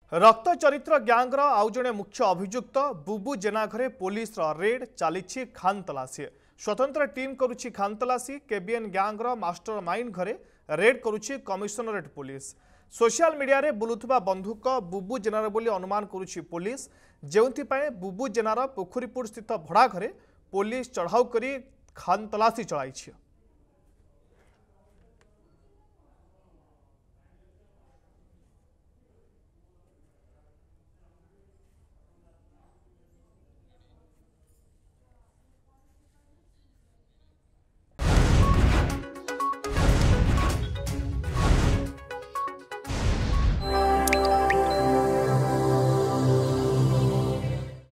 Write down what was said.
रक्त चरित्र ग्यांग्र आउ जणे मुख्य अभियुक्त बुबू जेना घरे पुलिस रेड चली खान तलासी। स्वतंत्र टीम करुछि खान तलासी। केबीएन ग्यांग्र मास्टर माइंड घरे रेड करुछि कमिशनरेट पुलिस। सोशल मीडिया रे बुलुथुबा बंधुक बुबू जेनार बोली अनुमान करुछि पुलिस। जेउंथिपाए बुबू जेनार पोखरीपुर स्थित भड़ा घरे पुलिस चढ़ाऊ करी खान तलासी चलाइछि।